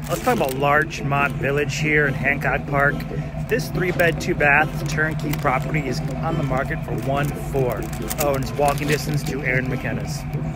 Let's talk about Larchmont Village here in Hancock Park. This 3-bed, 2-bath turnkey property is on the market for $1.4. Oh, and it's walking distance to Aaron McKenna's.